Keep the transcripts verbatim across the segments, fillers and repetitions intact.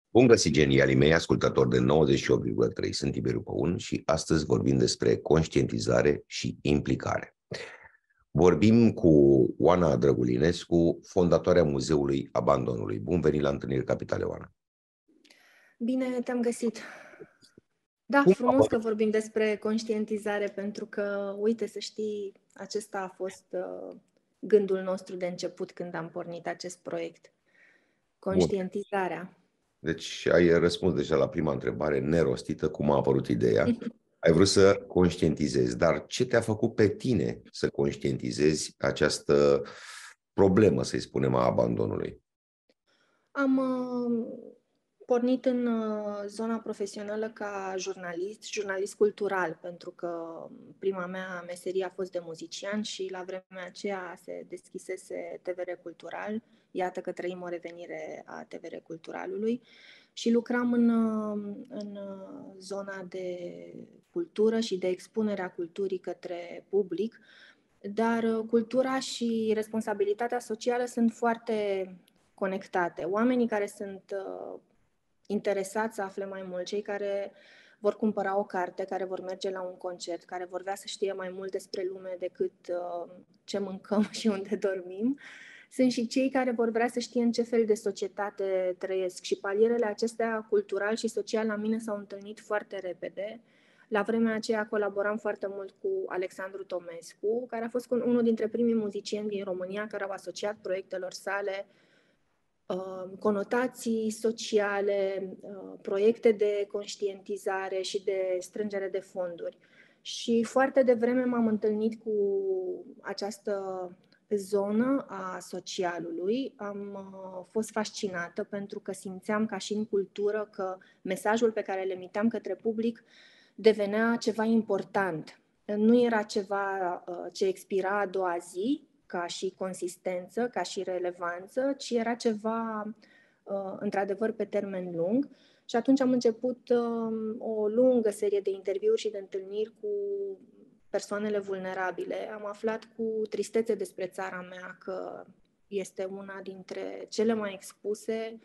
Bun găsit, genialii mei, ascultători de nouăzeci și opt virgulă trei, sunt Tiberiu Păun și astăzi vorbim despre conștientizare și implicare. Vorbim cu Oana Drăgulinescu, fondatoarea Muzeului Abandonului. Bun venit la Întâlniri Capitale, Oana! Bine te-am găsit! Da, Cum frumos că vorbim despre conștientizare, pentru că, uite, să știi, acesta a fost uh, gândul nostru de început când am pornit acest proiect. Bun. Conștientizarea. Deci ai răspuns deja la prima întrebare nerostită, cum a apărut ideea. Ai vrut să conștientizezi, dar ce te-a făcut pe tine să conștientizezi această problemă, să-i spunem, a abandonului? Am uh, pornit în uh, zona profesională ca jurnalist, jurnalist cultural, pentru că prima mea meserie a fost de muzician și la vremea aceea se deschisese T V R Cultural. Iată că trăim o revenire a T V R Culturalului și lucram în, uh, în uh, zona de cultură și de expunerea culturii către public, dar uh, cultura și responsabilitatea socială sunt foarte conectate. Oamenii care sunt uh, interesați să afle mai mult, cei care vor cumpăra o carte, care vor merge la un concert, care vor vrea să știe mai mult despre lume decât uh, ce mâncăm și unde dormim, sunt și cei care vor vrea să știe în ce fel de societate trăiesc. Și palierele acestea, cultural și social, la mine s-au întâlnit foarte repede. La vremea aceea colaboram foarte mult cu Alexandru Tomescu, care a fost unul dintre primii muzicieni din România care au asociat proiectelor sale conotații sociale, proiecte de conștientizare și de strângere de fonduri. Și foarte devreme m-am întâlnit cu această zonă a socialului. Am fost fascinată pentru că simțeam ca și în cultură că mesajul pe care le emiteam către public devenea ceva important. Nu era ceva ce expira a doua zi, ca și consistență, ca și relevanță, ci era ceva, într-adevăr, pe termen lung. Și atunci am început o lungă serie de interviuri și de întâlniri cu persoanele vulnerabile. Am aflat cu tristețe despre țara mea că este una dintre cele mai expuse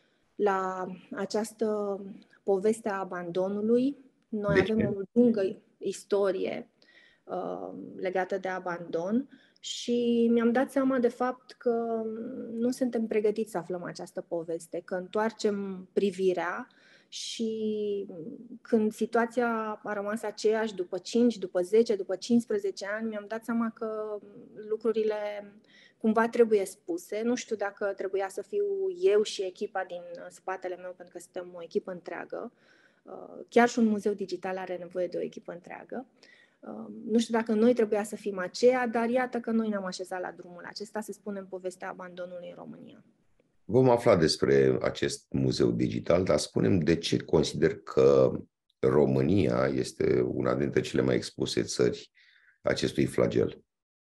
la această poveste a abandonului. Noi De avem ce? o lungă istorie uh, legată de abandon și mi-am dat seama de fapt că nu suntem pregătiți să aflăm această poveste, că întoarcem privirea și când situația a rămas aceeași după cinci, după zece, după cincisprezece ani, mi-am dat seama că lucrurile cumva trebuie spuse. Nu știu dacă trebuia să fiu eu și echipa din spatele meu, pentru că suntem o echipă întreagă. Chiar și un muzeu digital are nevoie de o echipă întreagă. Nu știu dacă noi trebuia să fim aceea, dar iată că noi ne-am așezat la drumul acesta, să spunem, povestea abandonului în România. Vom afla despre acest muzeu digital, dar spunem de ce consider că România este una dintre cele mai expuse țări acestui flagel.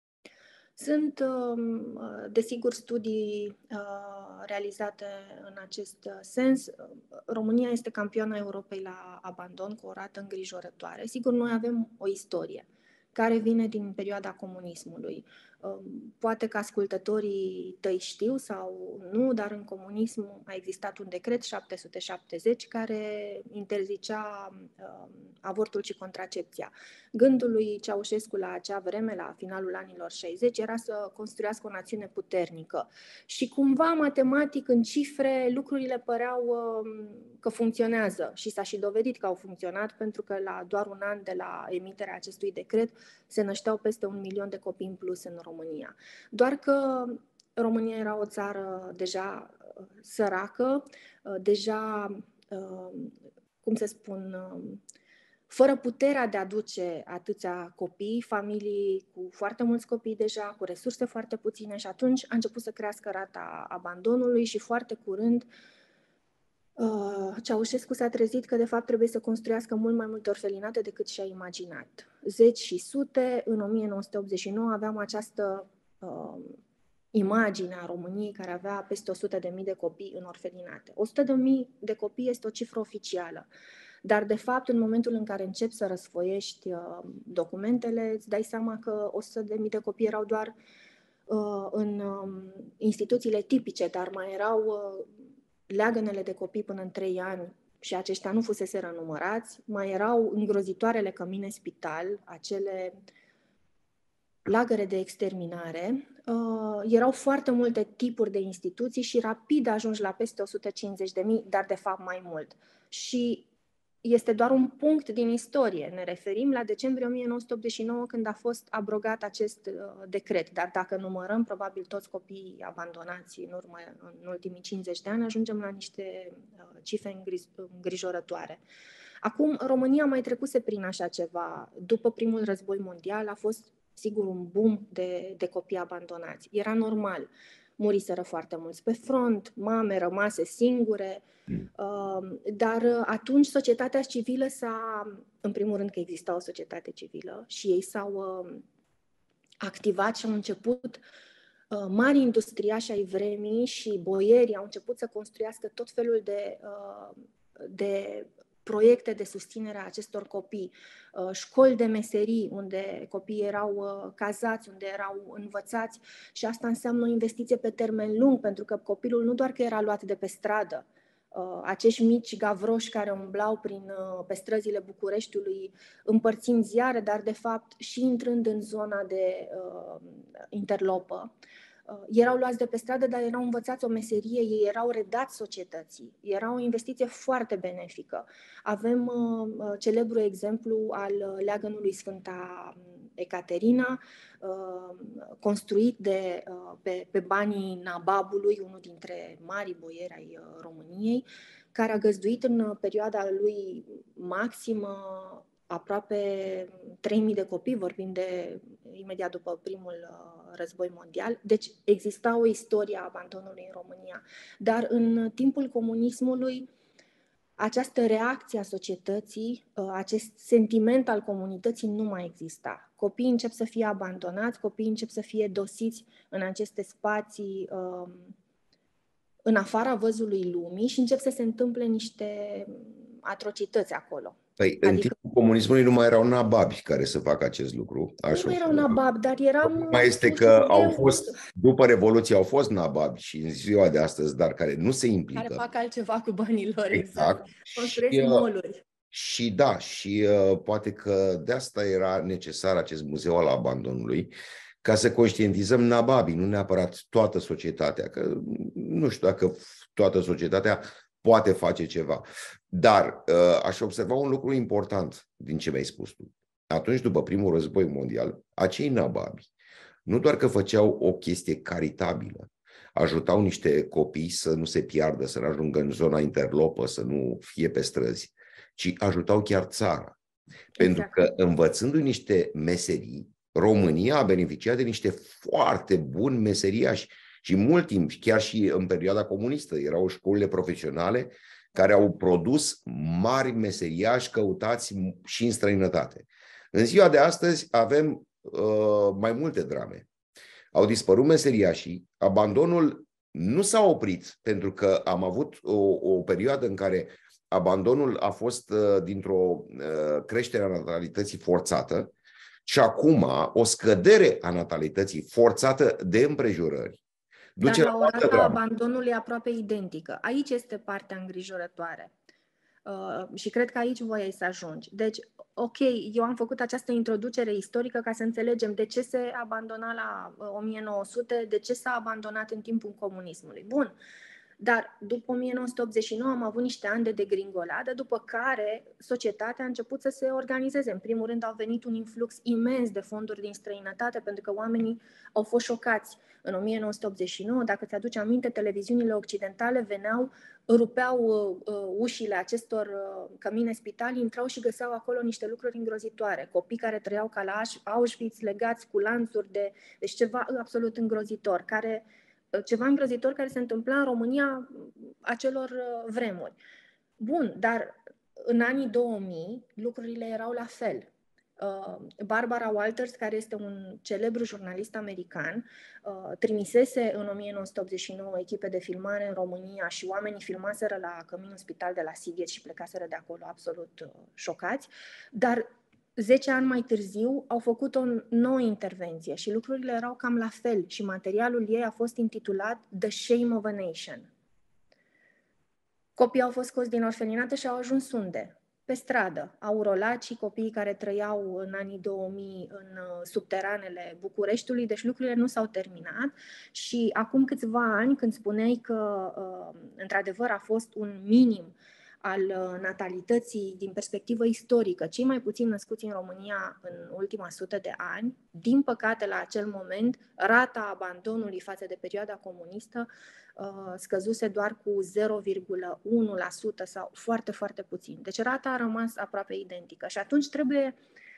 Sunt, desigur, studii realizate în acest sens. România este campioana Europei la abandon cu o rată îngrijorătoare. Sigur, noi avem o istorie care vine din perioada comunismului. Poate că ascultătorii tăi știu sau nu, dar în comunism a existat un decret șapte sute șaptezeci care interzicea avortul și contracepția. Gândul lui Ceaușescu la acea vreme, la finalul anilor șaizeci, era să construiască o națiune puternică. Și cumva, matematic, în cifre, lucrurile păreau că funcționează și s-a și dovedit că au funcționat, pentru că la doar un an de la emiterea acestui decret se nășteau peste un milion de copii în plus în România. Doar că România era o țară deja săracă, deja, cum să spun, fără puterea de a aduce atâția copii, familii cu foarte mulți copii deja, cu resurse foarte puține, și atunci a început să crească rata abandonului și foarte curând Ceaușescu s-a trezit că de fapt trebuie să construiască mult mai multe orfelinate decât și-a imaginat. Zeci și sute, în o mie nouă sute optzeci și nouă aveam această uh, imagine a României care avea peste o sută de mii de copii în orfelinate. o sută de mii de copii este o cifră oficială, dar de fapt în momentul în care începi să răsfoiești uh, documentele, îți dai seama că o sută de mii de copii erau doar uh, în uh, instituțiile tipice, dar mai erau uh, leagănele de copii până în trei ani și aceștia nu fuseseră numărați, mai erau îngrozitoarele cămine spital, acele lagăre de exterminare, uh, erau foarte multe tipuri de instituții și rapid ajungi la peste o sută cincizeci de mii, dar de fapt mai mult. Și este doar un punct din istorie. Ne referim la decembrie o mie nouă sute optzeci și nouă, când a fost abrogat acest uh, decret. Dar dacă numărăm probabil toți copiii abandonați în, urmă, în ultimii cincizeci de ani, ajungem la niște uh, cifre îngrijorătoare. Acum, România a mai trecuse prin așa ceva. După primul război mondial a fost, sigur, un boom de, de copii abandonați. Era normal. Muriseră foarte mulți pe front, mame rămase singure, mm. uh, dar atunci societatea civilă s-a, în primul rând că exista o societate civilă și ei s-au uh, activat și au început, uh, mari industriași ai vremii și boierii au început să construiască tot felul de, uh, de proiecte de susținere a acestor copii, școli de meserii unde copiii erau cazați, unde erau învățați și asta înseamnă o investiție pe termen lung, pentru că copilul nu doar că era luat de pe stradă, acești mici gavroși care umblau prin, pe străzile Bucureștiului împărțind ziare, dar de fapt și intrând în zona de uh, interlopă, erau luați de pe stradă, dar erau învățați o meserie, ei erau redați societății. Era o investiție foarte benefică. Avem uh, celebrul exemplu al leagănului Sfânta Ecaterina, uh, construit de, uh, pe, pe banii nababului, unul dintre marii boieri ai uh, României, care a găzduit în perioada lui maximă aproape trei mii de copii, vorbim de imediat după primul război mondial. Deci exista o istorie a abandonului în România. Dar în timpul comunismului, această reacție a societății, acest sentiment al comunității nu mai exista. Copiii încep să fie abandonați, copiii încep să fie dosiți în aceste spații în afara văzului lumii și încep să se întâmple niște atrocități acolo. Păi, adică, în timpul comunismului nu mai erau nababi care să facă acest lucru. Nu mai erau nababi, dar eram... Mai este că au fost, după Revoluție, au fost nababi și în ziua de astăzi, dar care nu se implică. Care fac altceva cu banii lor, exact. exact. Construiesc mall-uri. Și da, și uh, poate că de asta era necesar acest muzeu al abandonului, ca să conștientizăm nababii, nu neapărat toată societatea, că nu știu dacă toată societatea poate face ceva. Dar uh, aș observa un lucru important din ce mi-ai spus tu. Atunci, după primul război mondial, acei nababi nu doar că făceau o chestie caritabilă, ajutau niște copii să nu se piardă, să nu ajungă în zona interlopă, să nu fie pe străzi, ci ajutau chiar țara. Exact. Pentru că învățându-i niște meserii, România a beneficiat de niște foarte buni meseriași și mult timp, chiar și în perioada comunistă, erau școlile profesionale care au produs mari meseriași căutați și în străinătate. În ziua de astăzi avem uh, mai multe drame. Au dispărut meseriașii, abandonul nu s-a oprit, pentru că am avut o, o perioadă în care abandonul a fost uh, dintr-o uh, creștere a natalității forțată și acum o scădere a natalității forțată de împrejurări. Duce Dar la o rată a abandonului aproape identică. Aici este partea îngrijorătoare. Uh, și cred că aici voiai să ajungi. Deci, ok, eu am făcut această introducere istorică ca să înțelegem de ce se abandona la uh, o mie nouă sute, de ce s-a abandonat în timpul comunismului. Bun. Dar după o mie nouă sute optzeci și nouă am avut niște ani de degringoladă, după care societatea a început să se organizeze. În primul rând au venit un influx imens de fonduri din străinătate, pentru că oamenii au fost șocați. În o mie nouă sute optzeci și nouă, dacă ți-aduci aminte, televiziunile occidentale veneau, rupeau uh, ușile acestor uh, cămine spitali, intrau și găseau acolo niște lucruri îngrozitoare. Copii care trăiau ca la Auschwitz, legați cu lanțuri de... Deci ceva absolut îngrozitor, care... ceva îngrozitor care se întâmpla în România acelor vremuri. Bun, dar în anii două mii lucrurile erau la fel. Barbara Walters, care este un celebru jurnalist american, trimisese în o mie nouă sute optzeci și nouă echipe de filmare în România și oamenii filmaseră la căminul spital de la Sighet și plecaseră de acolo absolut șocați, dar zece ani mai târziu au făcut o nouă intervenție și lucrurile erau cam la fel și materialul ei a fost intitulat The Shame of a Nation. Copiii au fost scoși din orfelinate și au ajuns unde? Pe stradă. Au rolat și copiii care trăiau în anii două mii în subteranele Bucureștiului, deci lucrurile nu s-au terminat și acum câțiva ani, când spuneai că într-adevăr a fost un minim al natalității din perspectivă istorică, cei mai puțini născuți în România în ultima sută de ani, din păcate la acel moment, rata abandonului față de perioada comunistă scăzuse doar cu zero virgulă unu la sută sau foarte, foarte puțin. Deci rata a rămas aproape identică și atunci trebuie,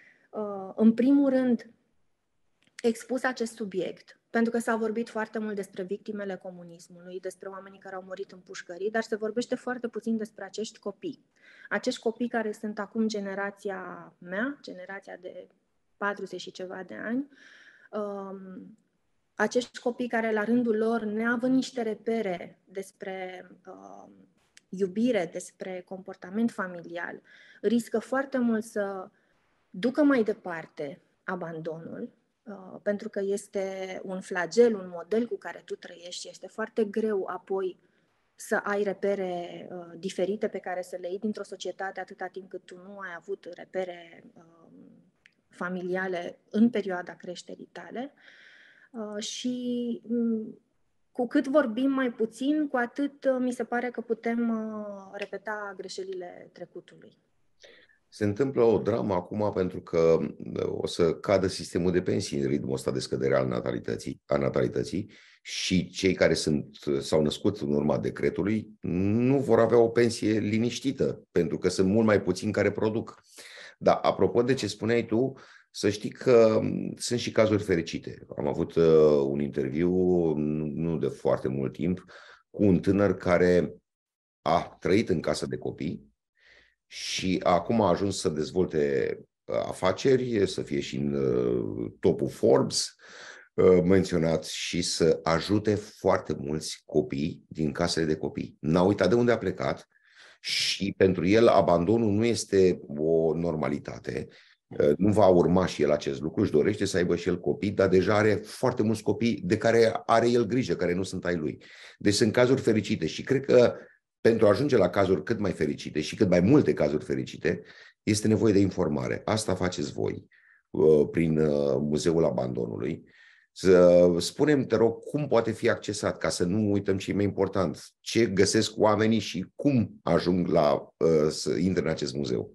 în primul rând, expus acest subiect, pentru că s-a vorbit foarte mult despre victimele comunismului, despre oamenii care au murit în pușcării, dar se vorbește foarte puțin despre acești copii. Acești copii care sunt acum generația mea, generația de patruzeci și ceva de ani, um, acești copii care la rândul lor, neavând niște repere despre uh, iubire, despre comportament familial, riscă foarte mult să ducă mai departe abandonul, uh, pentru că este un flagel, un model cu care tu trăiești și este foarte greu apoi să ai repere uh, diferite pe care să le iei dintr-o societate atâta timp cât tu nu ai avut repere uh, familiale în perioada creșterii tale. Uh, și um, cu cât vorbim mai puțin, cu atât uh, mi se pare că putem uh, repeta greșelile trecutului. Se întâmplă o dramă acum pentru că o să cadă sistemul de pensii în ritmul ăsta de scădere al natalității, a natalității și cei care sunt, s-au născut în urma decretului nu vor avea o pensie liniștită pentru că sunt mult mai puțini care produc. Dar apropo de ce spuneai tu, să știi că sunt și cazuri fericite. Am avut uh, un interviu nu de foarte mult timp cu un tânăr care a trăit în casă de copii și acum a ajuns să dezvolte afaceri, să fie și în uh, topul Forbes uh, menționat și să ajute foarte mulți copii din casele de copii. N-a uitat de unde a plecat și pentru el abandonul nu este o normalitate. Nu va urma și el acest lucru, își dorește să aibă și el copii, dar deja are foarte mulți copii de care are el grijă, care nu sunt ai lui. Deci sunt cazuri fericite și cred că pentru a ajunge la cazuri cât mai fericite și cât mai multe cazuri fericite, este nevoie de informare. Asta faceți voi prin Muzeul Abandonului. Să spunem, te rog, cum poate fi accesat, ca să nu uităm ce e mai important, ce găsesc oamenii și cum ajung la, să intre în acest muzeu.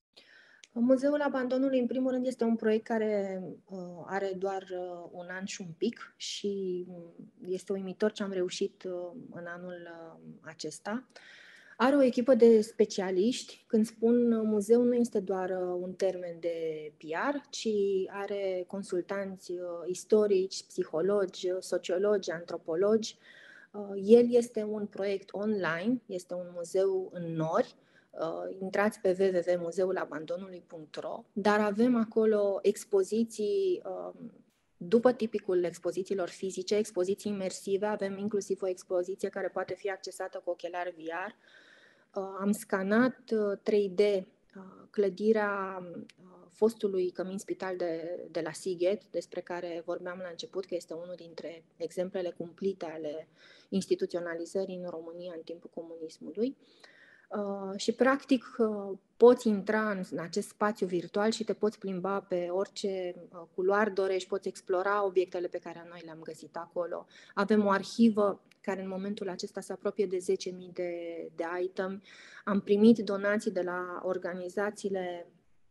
Muzeul Abandonului, în primul rând, este un proiect care uh, are doar uh, un an și un pic și este uimitor ce am reușit uh, în anul uh, acesta. Are o echipă de specialiști. Când spun muzeu, nu este doar uh, un termen de P R, ci are consultanți uh, istorici, psihologi, sociologi, antropologi. Uh, el este un proiect online, este un muzeu în nori. Uh, intrați pe w w w punct muzeul abandonului punct r o, dar avem acolo expoziții uh, după tipicul expozițiilor fizice, expoziții imersive, avem inclusiv o expoziție care poate fi accesată cu ochelari V R. Uh, am scanat uh, trei D uh, clădirea uh, fostului cămin spital de, de la Sighet, despre care vorbeam la început, că este unul dintre exemplele cumplite ale instituționalizării în România în timpul comunismului. Uh, și practic uh, poți intra în, în acest spațiu virtual și te poți plimba pe orice uh, culoar dorești, poți explora obiectele pe care noi le-am găsit acolo. Avem o arhivă care în momentul acesta se apropie de zece mii de, de item. Am primit donații de la organizațiile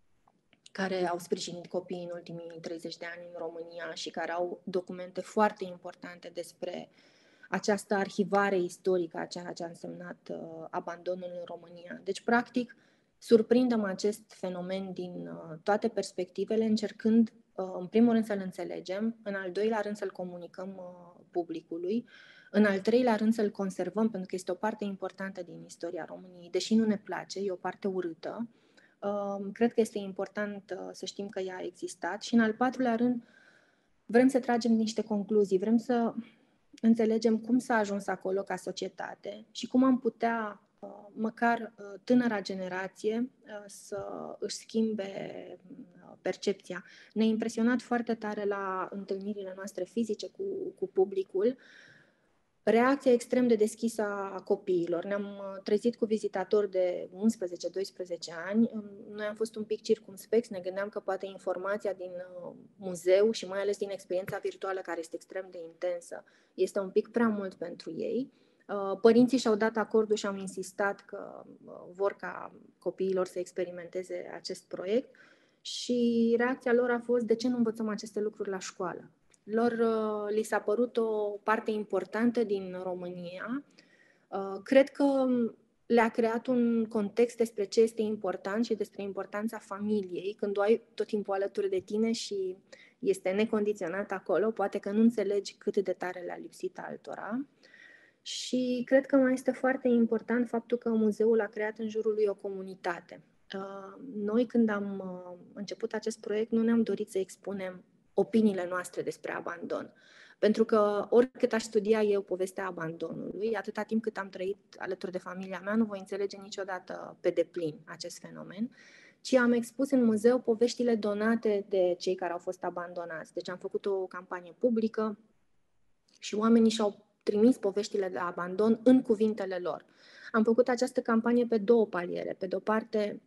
care au sprijinit copiii în ultimii treizeci de ani în România și care au documente foarte importante despre această arhivare istorică a ceea ce a însemnat uh, abandonul în România. Deci, practic, surprindem acest fenomen din uh, toate perspectivele, încercând, uh, în primul rând, să-l înțelegem, în al doilea rând să-l comunicăm uh, publicului, în al treilea rând să-l conservăm, pentru că este o parte importantă din istoria României, deși nu ne place, e o parte urâtă. Uh, cred că este important uh, să știm că ea a existat și, în al patrulea rând, vrem să tragem niște concluzii, vrem să înțelegem cum s-a ajuns acolo ca societate și cum am putea, măcar tânăra generație, să își schimbe percepția. Ne-a impresionat foarte tare la întâlnirile noastre fizice cu, cu publicul Reacția extrem de deschisă a copiilor. Ne-am trezit cu vizitatori de unsprezece doisprezece ani. Noi am fost un pic circumspecți, ne gândeam că poate informația din muzeu și mai ales din experiența virtuală, care este extrem de intensă, este un pic prea mult pentru ei. Părinții și-au dat acordul și au insistat că vor ca copiilor să experimenteze acest proiect și reacția lor a fost: de ce nu învățăm aceste lucruri la școală? Lor uh, li s-a părut o parte importantă din România. Uh, cred că le-a creat un context despre ce este important și despre importanța familiei. Când o ai tot timpul alături de tine și este necondiționat acolo, poate că nu înțelegi cât de tare le-a lipsit altora. Și cred că mai este foarte important faptul că muzeul a creat în jurul lui o comunitate. Uh, noi, când am uh, început acest proiect, nu ne-am dorit să expunem opiniile noastre despre abandon. Pentru că oricât aș studia eu povestea abandonului, atâta timp cât am trăit alături de familia mea, nu voi înțelege niciodată pe deplin acest fenomen, ci am expus în muzeu poveștile donate de cei care au fost abandonați. Deci am făcut o campanie publică și oamenii și-au trimis poveștile de abandon în cuvintele lor. Am făcut această campanie pe două paliere. Pe de-o parte,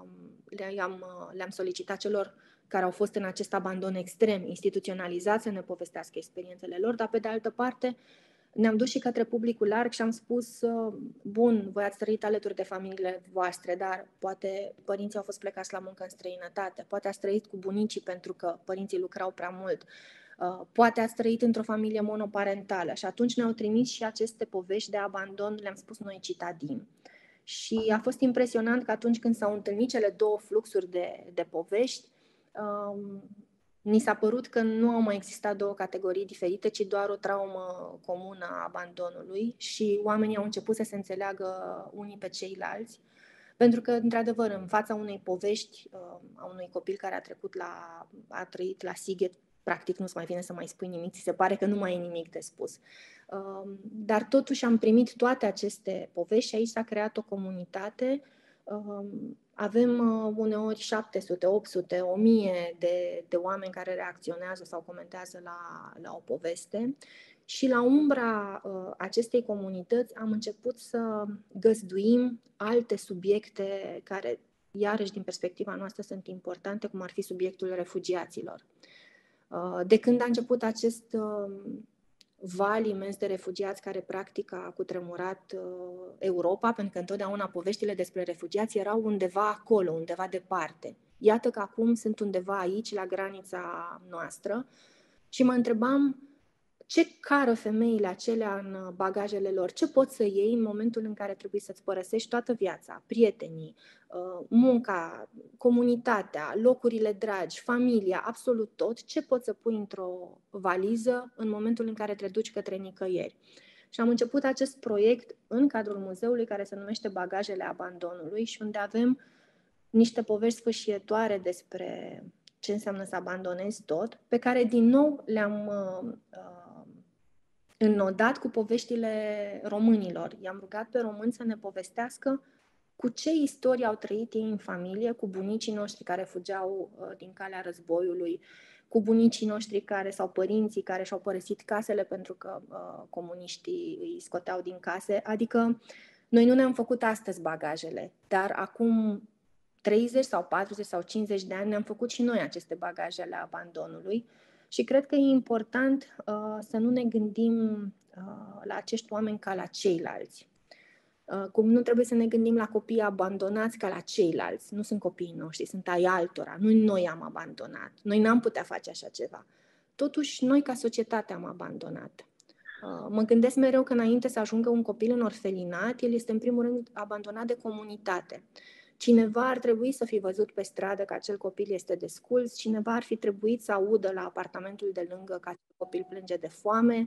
le-am, le-am solicitat celor care au fost în acest abandon extrem, instituționalizat, să ne povestească experiențele lor, dar pe de altă parte ne-am dus și către publicul larg și am spus: bun, voi ați trăit alături de familiile voastre, dar poate părinții au fost plecați la muncă în străinătate, poate ați trăit cu bunicii pentru că părinții lucrau prea mult, poate ați trăit într-o familie monoparentală. Și atunci ne-au trimis și aceste povești de abandon, le-am spus noi citadini. Și a fost impresionant că atunci când s-au întâlnit cele două fluxuri de, de povești, um, ni s-a părut că nu au mai existat două categorii diferite, ci doar o traumă comună a abandonului și oamenii au început să se înțeleagă unii pe ceilalți. Pentru că, într-adevăr, în fața unei povești a unui copil care a trecut la, a trăit la Sighet, practic nu-ți mai vine să mai spui nimic, ți se pare că nu mai e nimic de spus. Dar totuși am primit toate aceste povești și aici s-a creat o comunitate. Avem uneori șapte sute, opt sute, o mie de, de oameni care reacționează sau comentează la, la o poveste. Și la umbra uh, acestei comunități am început să găzduim alte subiecte care, iarăși, din perspectiva noastră, sunt importante, cum ar fi subiectul refugiaților. Uh, de când a început acest uh, val imens de refugiați care, practic, a cutremurat uh, Europa, pentru că întotdeauna poveștile despre refugiați erau undeva acolo, undeva departe. Iată că acum sunt undeva aici, la granița noastră, și mă întrebam: ce cară femeile acelea în bagajele lor? Ce poți să iei în momentul în care trebuie să-ți părăsești toată viața, prietenii, munca, comunitatea, locurile dragi, familia, absolut tot? Ce poți să pui într-o valiză în momentul în care te duci către nicăieri? Și am început acest proiect în cadrul muzeului, care se numește Bagajele abandonului și unde avem niște povești sfâșietoare despre ce înseamnă să abandonezi tot, pe care din nou le-am uh, înnodat cu poveștile românilor. I-am rugat pe români să ne povestească cu ce istorie au trăit ei în familie, cu bunicii noștri care fugeau uh, din calea războiului, cu bunicii noștri care, sau părinții care și-au părăsit casele pentru că uh, comuniștii îi scoteau din case. Adică noi nu ne-am făcut astăzi bagajele, dar acum treizeci sau patruzeci sau cincizeci de ani ne-am făcut și noi aceste bagaje ale abandonului și cred că e important uh, să nu ne gândim uh, la acești oameni ca la ceilalți. Uh, cum nu trebuie să ne gândim la copiii abandonați ca la ceilalți. Nu sunt copiii noștri, sunt ai altora. Nu noi am abandonat. Noi n-am putea face așa ceva. Totuși, noi ca societate am abandonat. Uh, mă gândesc mereu că înainte să ajungă un copil în orfelinat, el este în primul rând abandonat de comunitate. Cineva ar trebui să fi văzut pe stradă că acel copil este desculț, cineva ar fi trebuit să audă la apartamentul de lângă că acel copil plânge de foame.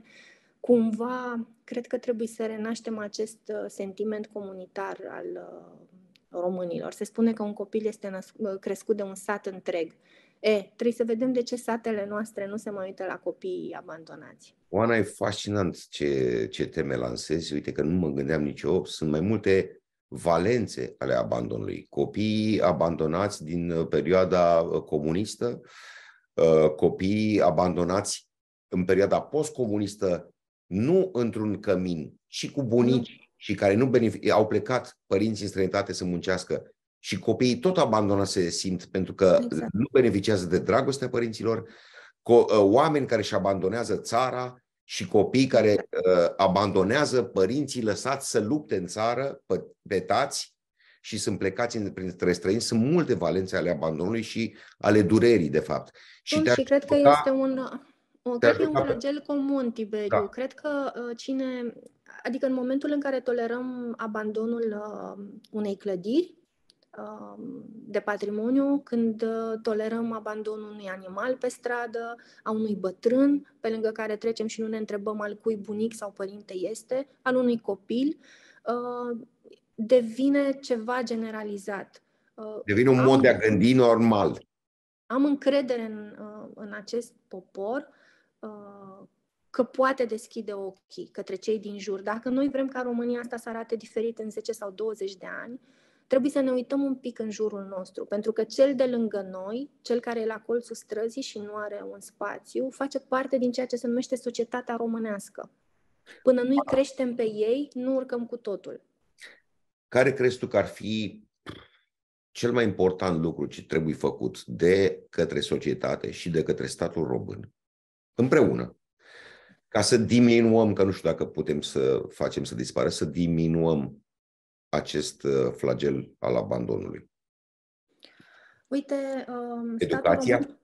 Cumva, cred că trebuie să renaștem acest sentiment comunitar al românilor. Se spune că un copil este născ- crescut de un sat întreg. E, trebuie să vedem de ce satele noastre nu se mai uită la copiii abandonați. Oana, e fascinant ce, ce teme lansezi. Uite că nu mă gândeam nici eu. Sunt mai multe valențe ale abandonului. Copiii abandonați din perioada comunistă, copiii abandonați în perioada postcomunistă nu într-un cămin, ci cu bunici nu. și care nu benefic- au plecat părinții în străinătate să muncească și copiii tot abandonați se simt pentru că exact. nu beneficiază de dragostea părinților, co- oameni care își abandonează țara și copii care uh, abandonează părinții lăsați să lupte în țară, petați și sunt plecați în, printre străini. Sunt multe valențe ale abandonului și ale durerii, de fapt. Și, și cred că este un... O, cred că e un flagel comun, Tiberiu. Da. Cred că uh, cine... Adică în momentul în care tolerăm abandonul uh, unei clădiri uh, de patrimoniu, când uh, tolerăm abandonul unui animal pe stradă, a unui bătrân, pe lângă care trecem și nu ne întrebăm al cui bunic sau părinte este, al unui copil, uh, devine ceva generalizat. Uh, devine un mod de a gândi normal. Am încredere în, în acest popor că poate deschide ochii către cei din jur. Dacă noi vrem ca România asta să arate diferit în zece sau douăzeci de ani, trebuie să ne uităm un pic în jurul nostru, pentru că cel de lângă noi, cel care e la colțul străzii și nu are un spațiu, face parte din ceea ce se numește societatea românească. Până nu-i creștem pe ei, nu urcăm cu totul. Care crezi tu că ar fi cel mai important lucru ce trebuie făcut de către societate și de către statul român, împreună, ca să diminuăm, că nu știu dacă putem să facem să dispară, să diminuăm acest flagel al abandonului? Uite, um, educația? Statul român...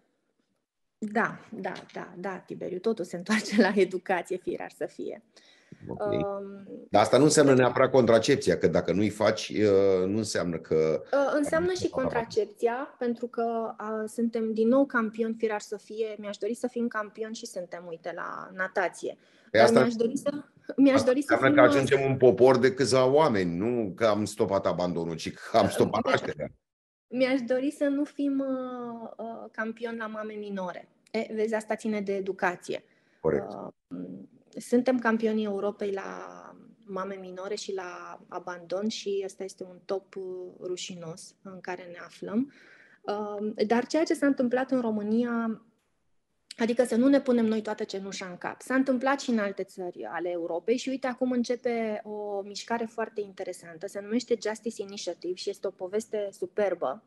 Da, da, da, da, Tiberiu, totul se întoarce la educație, firar să fie. Okay. Um, Dar asta nu înseamnă neapărat contracepția, că dacă nu-i faci, nu înseamnă că... Înseamnă și contracepția, pentru că a, suntem din nou campioni, firar să fie. Mi-aș dori să fim campioni și suntem, uite, la natație. Pe Dar asta, mi-aș dori să, mi-aș dori să fim... că ajungem un popor de câțiva oameni, nu că am stopat abandonul, ci că am stopat nașterea. Mi-aș dori să nu fim uh, uh, campioni la mame minore. E, vezi, asta ține de educație. Corect. Uh, suntem campionii Europei la mame minore și la abandon și ăsta este un top rușinos în care ne aflăm. Dar ceea ce s-a întâmplat în România, adică să nu ne punem noi toată cenușa în cap, s-a întâmplat și în alte țări ale Europei și uite acum începe o mișcare foarte interesantă, se numește Justice Initiative și este o poveste superbă.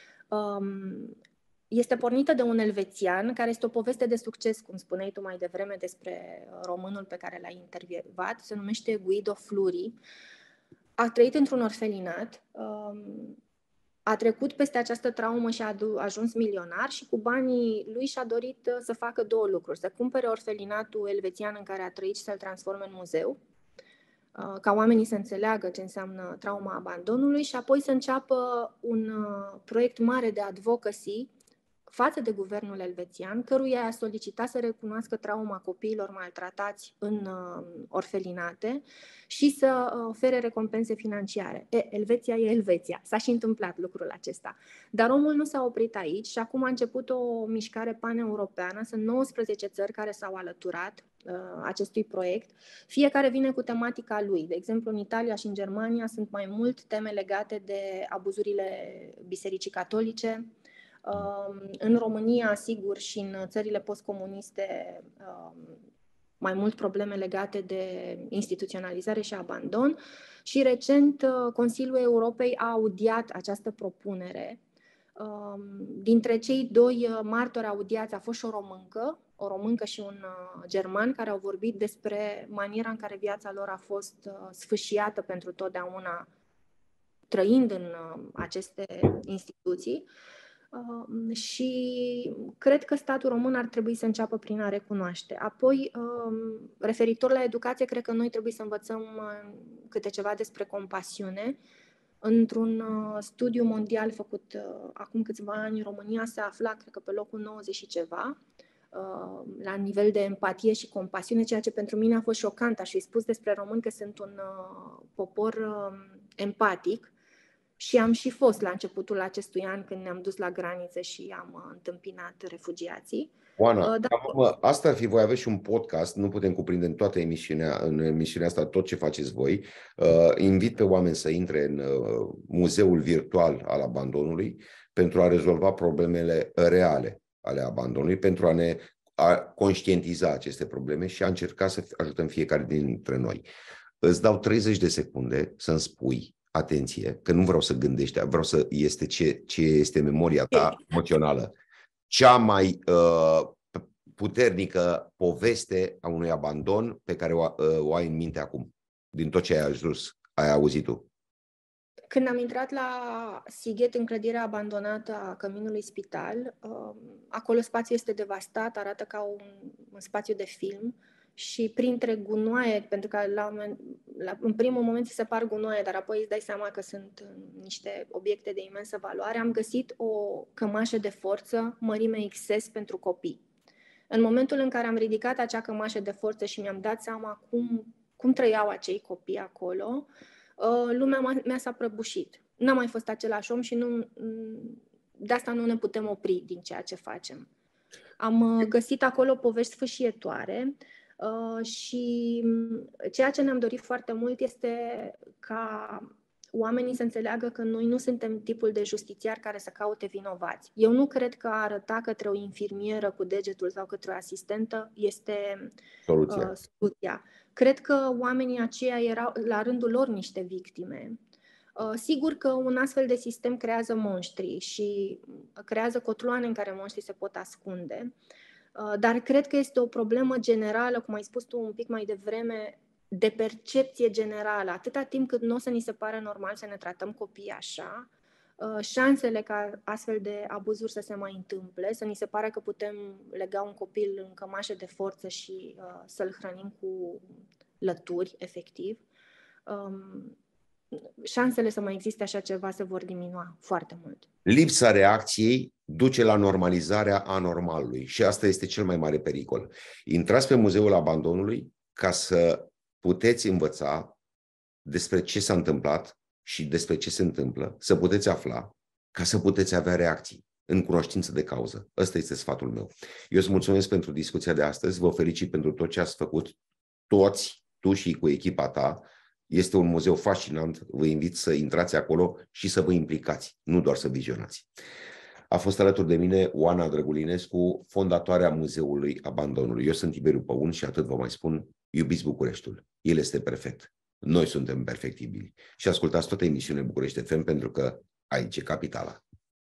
Este pornită de un elvețian, care este o poveste de succes, cum spuneai tu mai devreme, despre românul pe care l-ai intervievat. Se numește Guido Fluri. A trăit într-un orfelinat, a trecut peste această traumă și a ajuns milionar și cu banii lui și-a dorit să facă două lucruri. Să cumpere orfelinatul elvețian în care a trăit și să-l transforme în muzeu, ca oamenii să înțeleagă ce înseamnă trauma abandonului și apoi să înceapă un proiect mare de advocacy față de guvernul elvețian, căruia a solicitat să recunoască trauma copiilor maltratați în uh, orfelinate și să uh, ofere recompense financiare. E, Elveția e Elveția. S-a și întâmplat lucrul acesta. Dar omul nu s-a oprit aici și acum a început o mișcare paneuropeană. Sunt nouăsprezece țări care s-au alăturat uh, acestui proiect. Fiecare vine cu tematica lui. De exemplu, în Italia și în Germania sunt mai mult teme legate de abuzurile Bisericii Catolice. În România, sigur, și în țările postcomuniste, mai mult probleme legate de instituționalizare și abandon. Și recent, Consiliul Europei a audiat această propunere. Dintre cei doi martori audiați a fost și o româncă, o româncă și un german, care au vorbit despre maniera în care viața lor a fost sfâșiată pentru totdeauna, trăind în aceste instituții. Uh, și cred că statul român ar trebui să înceapă prin a recunoaște. Apoi, uh, referitor la educație, cred că noi trebuie să învățăm uh, câte ceva despre compasiune. Într-un uh, studiu mondial făcut uh, acum câțiva ani, România se afla, cred că pe locul nouăzeci și ceva, uh, la nivel de empatie și compasiune, ceea ce pentru mine a fost șocant. Aș fi spus despre români că sunt un uh, popor uh, empatic. Și am și fost la începutul acestui an când ne-am dus la graniță și am întâmpinat refugiații. Oana, uh, dar... mă, asta ar fi, voi avea și un podcast, nu putem cuprinde în toată emisiunea, în emisiunea asta tot ce faceți voi. Uh, invit pe oameni să intre în uh, muzeul virtual al abandonului pentru a rezolva problemele reale ale abandonului, pentru a ne a conștientiza aceste probleme și a încerca să ajutăm fiecare dintre noi. Îți dau treizeci de secunde să-mi spui, atenție, că nu vreau să gândești, vreau să este ce, ce este memoria ta emoțională. Cea mai uh, puternică poveste a unui abandon pe care o, uh, o ai în minte acum, din tot ce ai ajuns, ai auzit tu. Când am intrat la Sighet, în clădirea abandonată a Căminului Spital, acolo spațiul este devastat, arată ca un, un spațiu de film și printre gunoaie, pentru că la, la, în primul moment ți se par gunoaie, dar apoi îți dai seama că sunt niște obiecte de imensă valoare, am găsit o cămașă de forță mărime X S pentru copii. În momentul în care am ridicat acea cămașă de forță și mi-am dat seama cum, cum trăiau acei copii acolo, lumea mea s-a prăbușit. N-a mai fost același om și nu, de asta nu ne putem opri din ceea ce facem. Am găsit acolo povești sfâșietoare și ceea ce ne-am dorit foarte mult este ca oamenii să înțeleagă că noi nu suntem tipul de justițiar care să caute vinovați. Eu nu cred că a arăta către o infirmieră cu degetul sau către o asistentă este soluția. Uh, soluția. Cred că oamenii aceia erau la rândul lor niște victime. Uh, sigur că un astfel de sistem creează monștri și creează cotloane în care monștrii se pot ascunde, uh, dar cred că este o problemă generală, cum ai spus tu un pic mai devreme, de percepție generală. Atâta timp cât nu o să ni se pare normal să ne tratăm copiii așa, șansele ca astfel de abuzuri să se mai întâmple, să ni se pare că putem lega un copil în cămașă de forță și uh, să-l hrănim cu lături, efectiv, um, șansele să mai existe așa ceva se vor diminua foarte mult. Lipsa reacției duce la normalizarea anormalului și asta este cel mai mare pericol. Intrați pe Muzeul Abandonului ca să puteți învăța despre ce s-a întâmplat și despre ce se întâmplă, să puteți afla, ca să puteți avea reacții în cunoștință de cauză. Ăsta este sfatul meu. Eu îți mulțumesc pentru discuția de astăzi, vă felicit pentru tot ce ați făcut, toți, tu și cu echipa ta. Este un muzeu fascinant, vă invit să intrați acolo și să vă implicați, nu doar să vizionați. A fost alături de mine Oana Drăgulinescu, fondatoarea Muzeului Abandonului. Eu sunt Tiberiu Păun și atât vă mai spun, iubiți Bucureștiul. El este perfect. Noi suntem perfectibili. Și ascultați toate emisiunile București F M pentru că aici e capitala.